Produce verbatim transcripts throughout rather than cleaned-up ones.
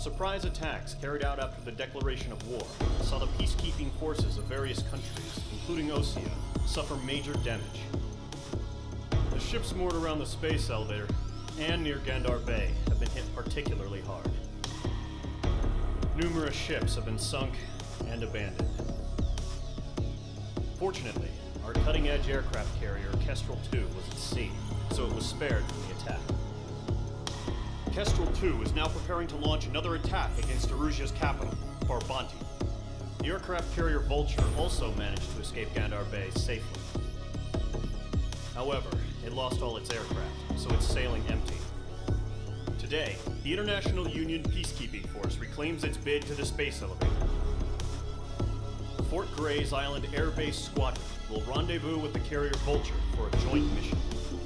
Surprise attacks carried out after the declaration of war saw the peacekeeping forces of various countries, including Osea, suffer major damage. The ships moored around the space elevator and near Gandar Bay have been hit particularly hard. Numerous ships have been sunk and abandoned. Fortunately, our cutting-edge aircraft carrier, Kestrel two, was at sea, so it was spared from the attack. Kestrel two is now preparing to launch another attack against Erusia's capital, Farbanti. The aircraft carrier Vulture also managed to escape Gandar Bay safely. However, it lost all its aircraft, so it's sailing empty. Today, the International Union Peacekeeping Force reclaims its bid to the space elevator. Fort Gray's Island Air Base Squadron will rendezvous with the carrier Vulture for a joint mission.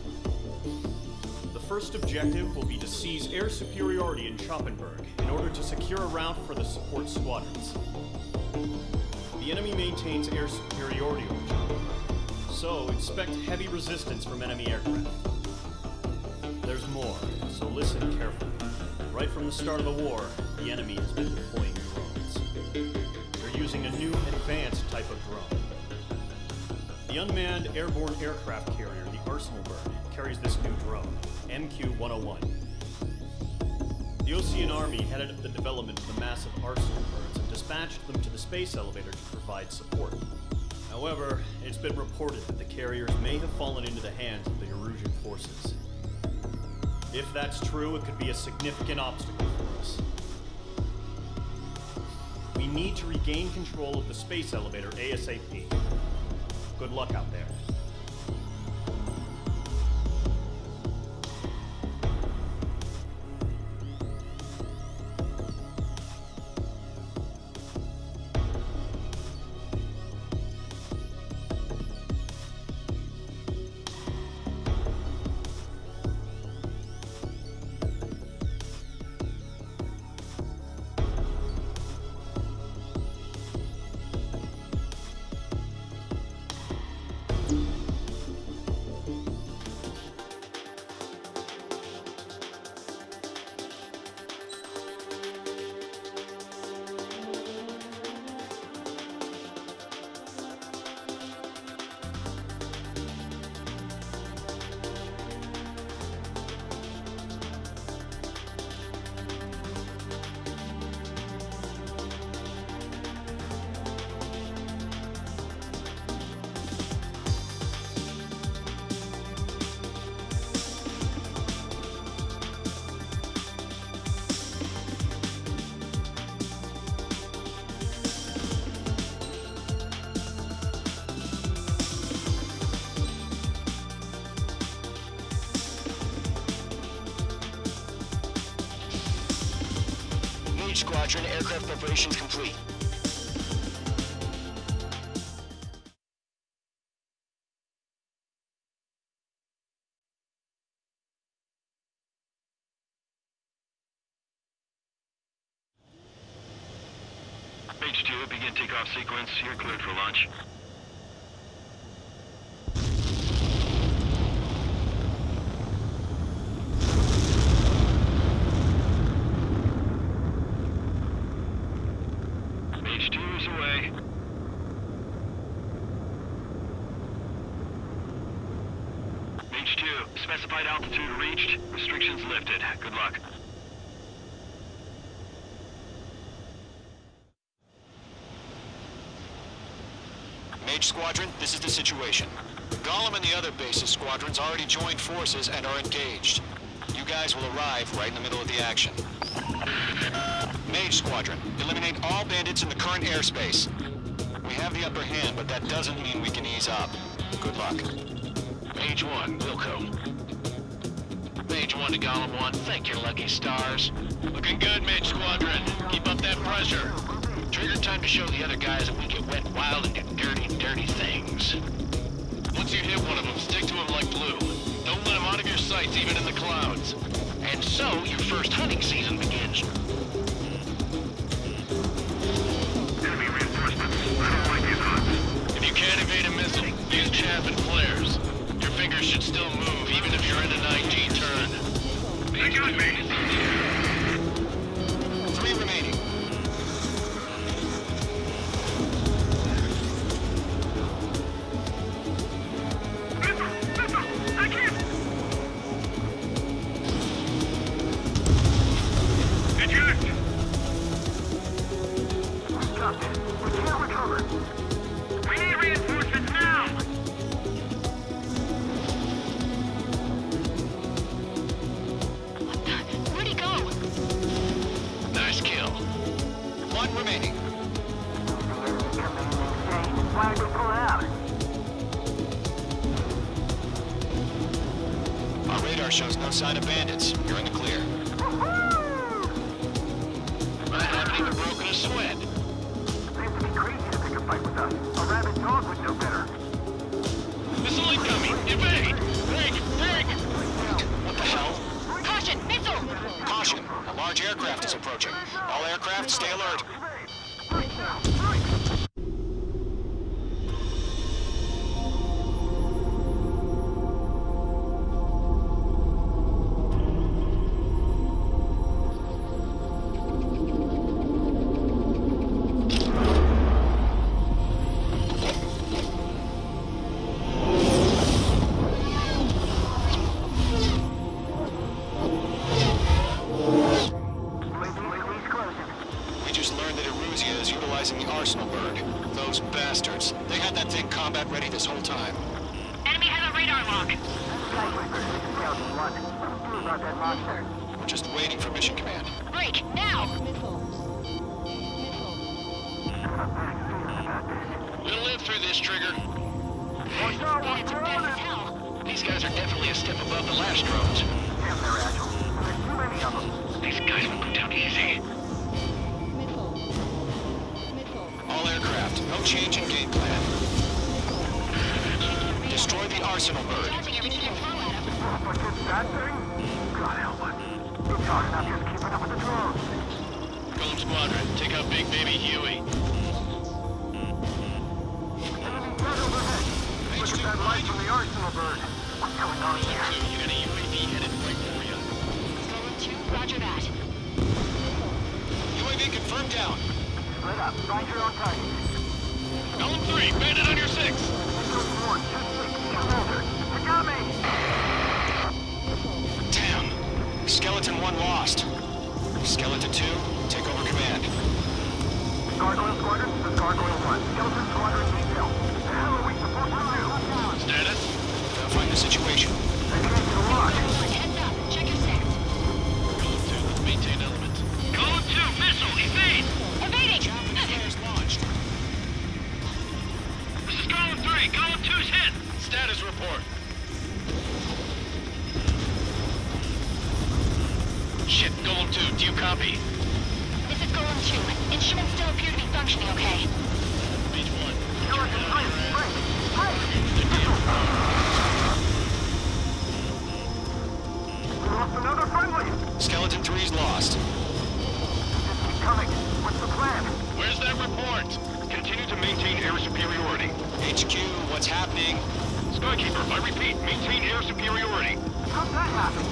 The first objective will be to seize air superiority in Schoppenberg in order to secure a route for the support squadrons. The enemy maintains air superiority over Schoppenberg, so expect heavy resistance from enemy aircraft. There's more, so listen carefully. Right from the start of the war, the enemy has been deploying drones. They're using a new advanced type of drone. The unmanned airborne aircraft carrier, the Arsenal Bird, carries this new drone, M Q one oh one. The Osean Army headed up the development of the massive Arsenal Birds and dispatched them to the space elevator to provide support. However, it's been reported that the carriers may have fallen into the hands of the Erusian forces. If that's true, it could be a significant obstacle for us. We need to regain control of the space elevator ASAP. Good luck out there. Squadron, aircraft preparations complete. H two, begin takeoff sequence. You're cleared for launch. H two is away. H two, specified altitude reached. Restrictions lifted. Good luck. Mage Squadron, this is the situation. Golem and the other bases squadrons already joined forces and are engaged. You guys will arrive right in the middle of the action. Mage Squadron, eliminate all bandits in the current airspace. We have the upper hand, but that doesn't mean we can ease up. Good luck. Mage one, Wilco. Mage one to Golem one, thank your lucky stars. Looking good, Mage Squadron. Keep up that pressure. Trigger time to show the other guys that we get wet wild and do dirty, dirty things. Once you hit one of them, stick to him like glue. Don't let him out of your sights, even in the clouds. And so, your first hunting season begins. Enemy reinforcements. I don't like these hunts. If you can't evade a missile, use chaff and flares. Your fingers should still move, even if you're in an I G turn. They got me. Three side of bandits. You're in the clear. I haven't even broken a sweat. Seems to be crazy to pick a fight with us. A rabid dog would know better. Missile incoming! Evade! Break! Break! What the hell? Caution! Missile! Caution! A large aircraft is approaching. All aircraft, stay alert. We just learned that Eruzia is utilizing the Arsenal bird. Those bastards. They had that thing combat ready this whole time. Enemy has a radar lock. We're just waiting for mission command. Break! Now! We'll live through this, Trigger. Man, it's fast as hell. These guys are definitely a step above the last drones. Damn, they're agile. There's too many of them. These guys will go down easy. All aircraft, no change in game plan. Destroy the Arsenal bird. Dodging everything I throw at him. What's this bad thing? God help us. It's hard enough just keeping up with the drones. Golem Squadron, take out Big Baby Huey. Enemy dead overhead. Look at that light from the Arsenal bird. What's going on here? Two, you got a U A V headed right for you. Golem two, roger that. U A V confirmed down. Split up. Find your own target. Golem three, bandit on your six. Echo one, two six, shoulder. You got me! Damn. Skeleton one lost. Skeleton two, take over command. Gargoyle Squadron, this is Gargoyle one. Skeleton Squadron detail. The hell are we supposed to do? Status? Verifying the situation. They can't get a lock. Heads up. Check your six. Golem two, let's maintain element. Golem two, missile, evade! Evading! Flares launched. This is Golem three, Golem two's hit. Status report. Shit, Golem two, do you copy? This is Golem two. Instruments still appear to be functioning okay. Page one. Skeleton three, break! Break! We lost another friendly! Skeleton three's lost. Just keep coming. What's the plan? Where's that report? Continue to maintain air superiority. H Q, what's happening? Skykeeper, I repeat, maintain air superiority. How'd that happen?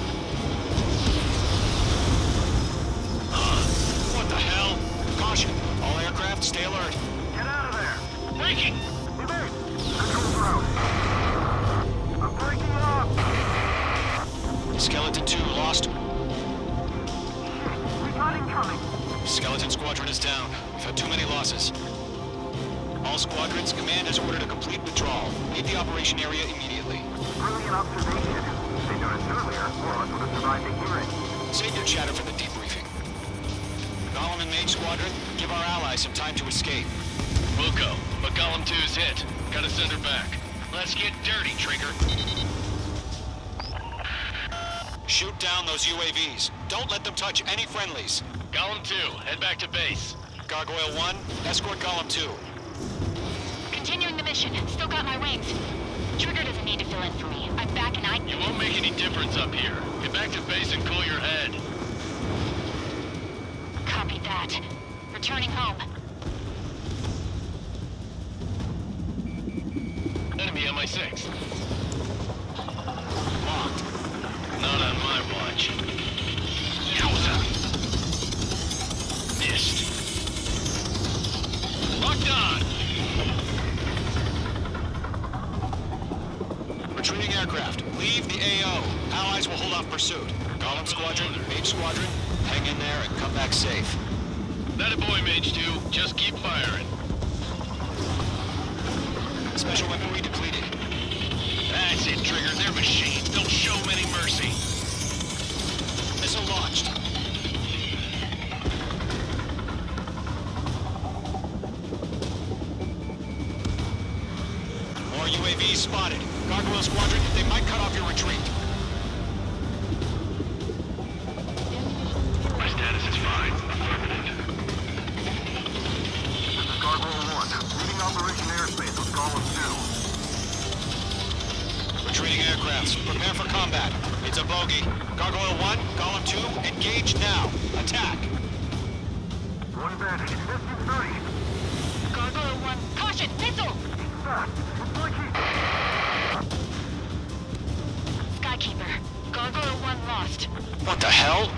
What the hell? Caution. All aircraft, stay alert. Get out of there! Breaking! Evade! Control ground. I'm breaking up! Skeleton two lost. We got incoming! Skeleton Squadron is down. We've had too many losses. All squadrons, command has ordered a complete withdrawal. Leave the operation area immediately. Brilliant observation. If they noticed earlier, more of us would have survived the hearing. Save your chatter for the debriefing. Golem and Mage Squadron, give our allies some time to escape. We'll go, but Golem two's hit. Gotta send her back. Let's get dirty, Trigger. Shoot down those U A Vs. Don't let them touch any friendlies. Golem two, head back to base. Gargoyle one, escort Golem two. Continuing the mission. Still got my wings. Trigger doesn't need to fill in for me. I'm back and I... You won't make any difference up here. Get back to base and cool your head. Copy that. Returning home. Enemy on my six. Locked. Not on my watch. Yowza! Missed. Locked on! Retreating aircraft, leave the A O. Allies will hold off pursuit. Golem Squadron, Mage Squadron, hang in there and come back safe. That a boy, Mage two. Just keep firing. Special weaponry depleted. That's it, Trigger. They're machines. Don't show them any mercy. Missile launched. More U A Vs spotted. Gargoyle Squadron, they might cut off your retreat. Golem two. Retreating aircrafts, prepare for combat. It's a bogey. Gargoyle one, Golem two, engage now. Attack. One bandit. S U thirty. Gargoyle one, caution, missile! Fast. Skykeeper, Gargoyle one lost. What the hell?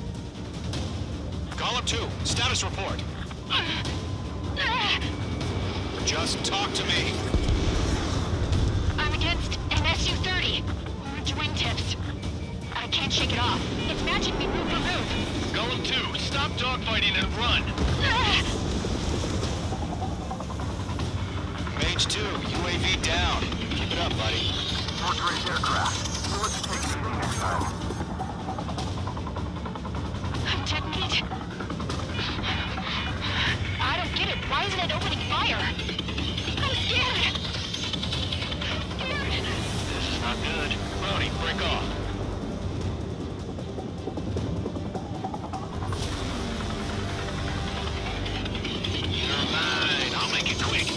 Golem two, status report. Just talk to me. I'm against an S U thirty. Orange wingtips. I can't shake it off. It's matching me move for move. Golem two, stop dogfighting and run! Mage two, U A V down. Keep it up, buddy. Portrait aircraft. So let's take the thing inside. Technique. I don't get it. Why isn't it opening fire? I'm scared. Scared. This is not good. Brody, break off. You're mine. I'll make it quick.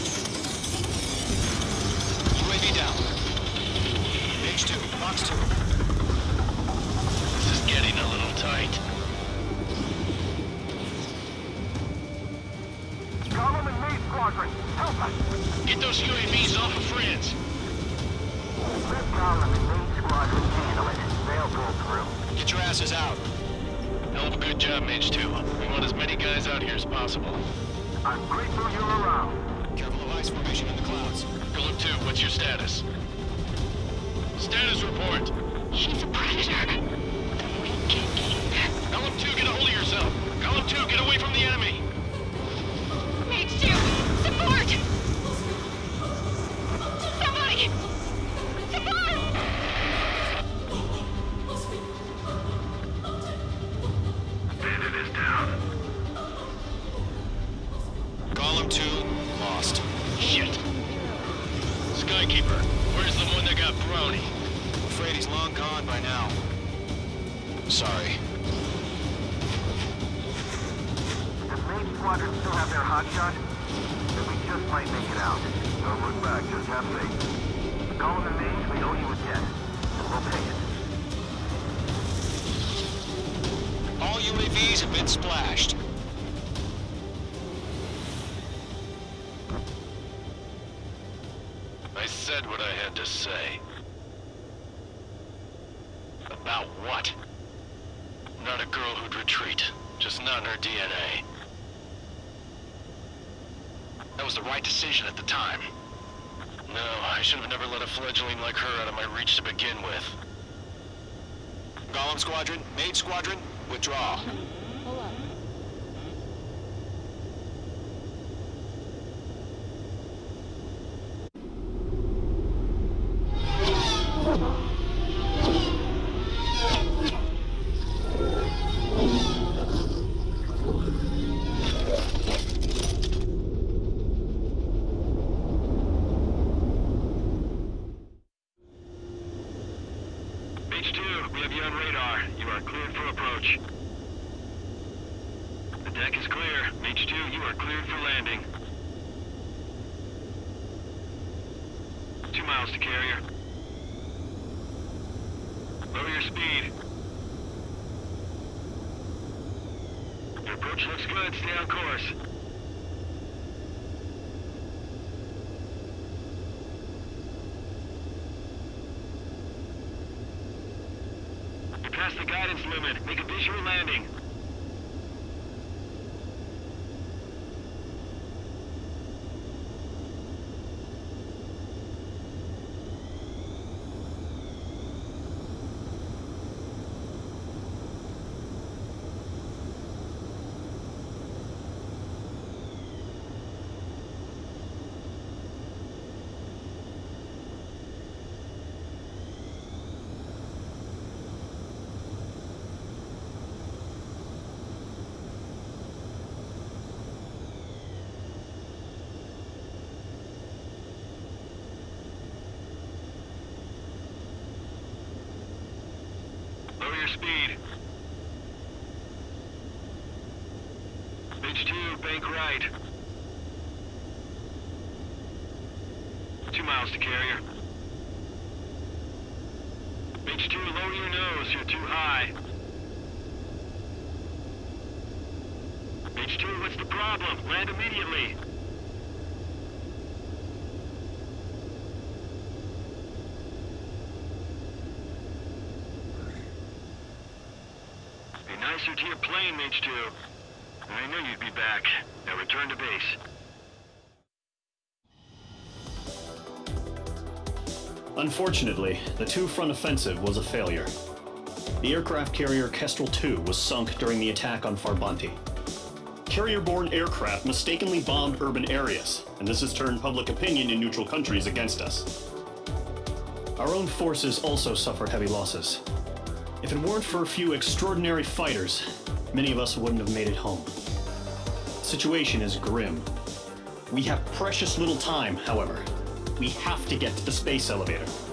U A V down. Mage two, box two. This is getting a little tight. Golem and Maze Squadron, help us! Get those U A Vs off of friends. Let Golem and Maze Squadron handle it. They'll pull through. Get your asses out. Hell of a good job, Mage two. We want as many guys out here as possible. I'm grateful you're around. Careful of ice formation in the clouds. Golem two, what's your status? Status report. She's a predator. The weak king. Golem two, get a hold of yourself. Golem two, get away from the enemy. Mage two, support! Somebody! Support! Bandit is down. Golem two, lost. Shit. Skykeeper, where's the one that got Brownie? I'm afraid he's long gone by now. Sorry. Does Maze Squadron still have their hotshot? Then we just might make it out. Don't look back, just have faith. Golem and Maze, we owe you a debt. And we'll pay it. All U A Vs have been splashed. I said what I had to say. About what? Not a girl who'd retreat. Just not in her D N A. That was the right decision at the time. No, I should have never let a fledgling like her out of my reach to begin with. Golem Squadron, Mage Squadron, withdraw. H two, we have you on radar. You are cleared for approach. The deck is clear. H two, you are cleared for landing. Two miles to carrier. Lower your speed. Your approach looks good. Stay on course. You're past the guidance limit. Make a visual landing. Lower your speed. H two, bank right. Two miles to carrier. H two, lower your nose. You're too high. H two, what's the problem? Land immediately. Be nicer to your plane, H two. I knew you'd be back. Now return to base. Unfortunately, the two-front offensive was a failure. The aircraft carrier Kestrel two was sunk during the attack on Farbanti. Carrier-borne aircraft mistakenly bombed urban areas, and this has turned public opinion in neutral countries against us. Our own forces also suffered heavy losses. If it weren't for a few extraordinary fighters, many of us wouldn't have made it home. The situation is grim. We have precious little time, however. We have to get to the space elevator.